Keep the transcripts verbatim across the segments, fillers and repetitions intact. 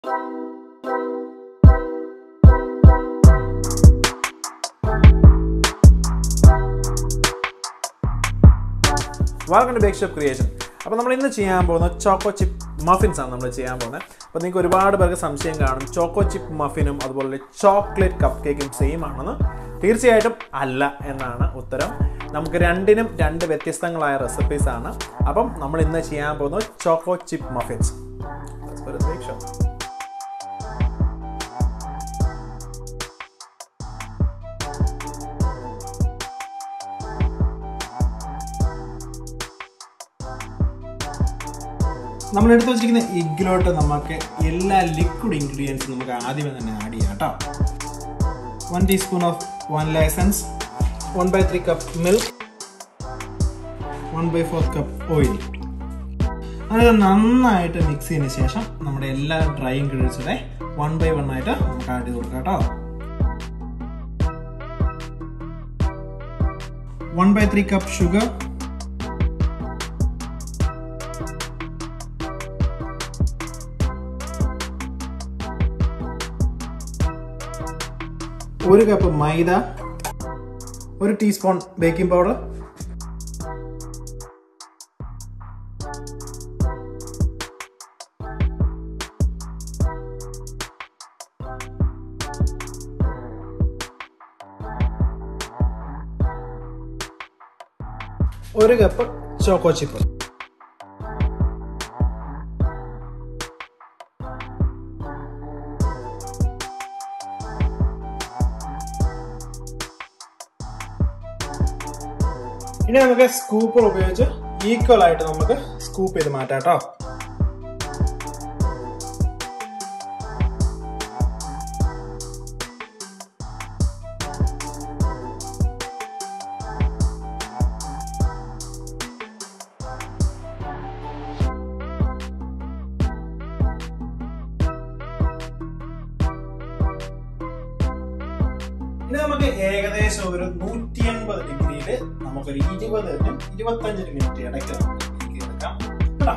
Welcome to Bake Shop Creation. അപ്പോൾ നമ്മൾ ഇന്ന് ചെയ്യാൻ പോകുന്ന ചോക്കോ ചിപ്പ് മഫിൻസ് ആണ് നമ്മൾ ചെയ്യാൻ പോകുന്നത്. അപ്പോൾ നിങ്ങൾക്ക് ഒരുപാട് പേർക്ക് സംശയം കാണും ചോക്കോ ചിപ്പ് മഫിനും അതുപോലെ ചോക്ലേറ്റ് കപ്പ് കേക്കും സെയിം ആണെന്ന്. തീർച്ചയായിട്ടും അല്ല എന്നാണ് ഉത്തരം. നമുക്ക് രണ്ടിനും രണ്ട് വ്യത്യസ്തങ്ങളായ റെസിപ്പീസ് ആണ്. അപ്പം നമ്മൾ ഇന്ന് ചെയ്യാൻ പോകുന്നത് choco chip muffins. Let's go to the bake shop. നമ്മൾ എടുത്ത് വെച്ചിരിക്കുന്ന എഗ്ഗിലോട്ട് നമുക്ക് എല്ലാ ലിക്വിഡ് ഇൻഗ്രീഡിയൻസും നമുക്ക് ആദ്യമേ തന്നെ ആഡ് ചെയ്യാം കേട്ടോ. One teaspoon of vanilla essence, one by three cup milk, one by four cup oil. അത് നന്നായിട്ട് മിക്സ് ചെയ്തതിന് ശേഷം നമ്മുടെ എല്ലാ ഡ്രൈ ഇൻഗ്രീഡിയൻസിനെ വൺ ബൈ വൺ ആയിട്ട് നമുക്ക് ആഡ് ചെയ്ത് കൊടുക്കാം കേട്ടോ. One by three cup sugar, ഒരു കപ്പ് മൈദ, ഒരു ടീസ്പൂൺ ബേക്കിംഗ് പൗഡർ, ഒരു കപ്പ് ചോക്കോ ചിപ്പ്. ഇനി നമുക്ക് സ്കൂപ്പർ ഉപയോഗിച്ച് ഈക്വൽ ആയിട്ട് നമുക്ക് സ്കൂപ്പ് ചെയ്ത് മാറ്റാം കേട്ടോ. ഇനി നമുക്ക് ഏകദേശം ഒരു നൂറ്റി എൺപത് ഡിഗ്രിയില് നമുക്കൊരു ഇരുപതിനും ഇരുപത്തഞ്ചിന് മിനിറ്റ് ഇടയ്ക്ക് നമുക്ക് എടുക്കാം കേട്ടോ.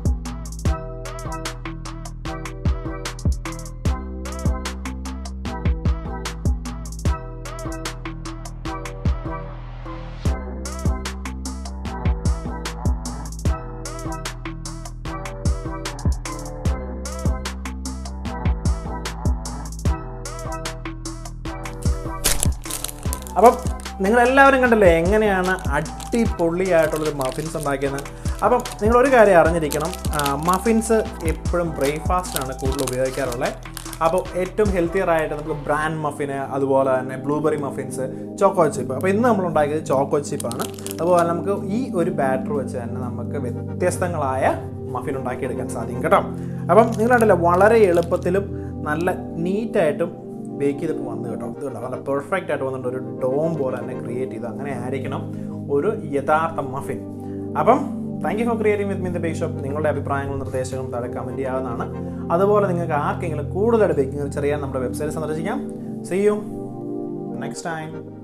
അപ്പം നിങ്ങളെല്ലാവരും കണ്ടല്ലോ എങ്ങനെയാണ് അടിപൊളിയായിട്ടുള്ളൊരു മഫിൻസ് ഉണ്ടാക്കിയത്. അപ്പം നിങ്ങളൊരു കാര്യം അറിഞ്ഞിരിക്കണം, മഫിൻസ് എപ്പോഴും ബ്രേക്ക്ഫാസ്റ്റാണ് കൂടുതൽ ഉപയോഗിക്കാറുള്ളത്. അപ്പോൾ ഏറ്റവും ഹെൽത്തിയർ ആയിട്ട് നമുക്ക് ബ്രാൻഡ് മഫിന്, അതുപോലെ തന്നെ ബ്ലൂബെറി മഫിൻസ്, ചോക്കോ ചിപ്പ്. അപ്പോൾ ഇന്ന് നമ്മൾ ഉണ്ടാക്കിയത് ചോക്കോ ചിപ്പാണ്. അതുപോലെ നമുക്ക് ഈ ഒരു ബാറ്റർ വെച്ച് തന്നെ നമുക്ക് വ്യത്യസ്തങ്ങളായ മഫിൻ ഉണ്ടാക്കിയെടുക്കാൻ സാധിക്കും കേട്ടോ. അപ്പം നിങ്ങളുണ്ടല്ലോ വളരെ എളുപ്പത്തിലും നല്ല നീറ്റായിട്ടും ബേക്ക് ചെയ്തിപ്പോൾ വന്നു കേട്ടോ. ഇത് കണ്ടോ നല്ല പെർഫെക്റ്റ് ആയിട്ട് വന്നിട്ട് ഒരു ഡോം പോലെ തന്നെ ക്രിയേറ്റ് ചെയ്ത് അങ്ങനെ ആയിരിക്കണം ഒരു യഥാർത്ഥ മഫിൻ. അപ്പം thank you for creating with me the bake shop. നിങ്ങളുടെ അഭിപ്രായങ്ങളും നിർദ്ദേശങ്ങളും താഴെ കമൻറ്റ് ചെയ്യാവുന്നതാണ്. അതുപോലെ നിങ്ങൾക്ക് ആർക്കെങ്കിലും കൂടുതലായിട്ട് ബേക്കിംഗ് അറിയാൻ നമ്മുടെ വെബ്സൈറ്റ് സന്ദർശിക്കാം. See you next time.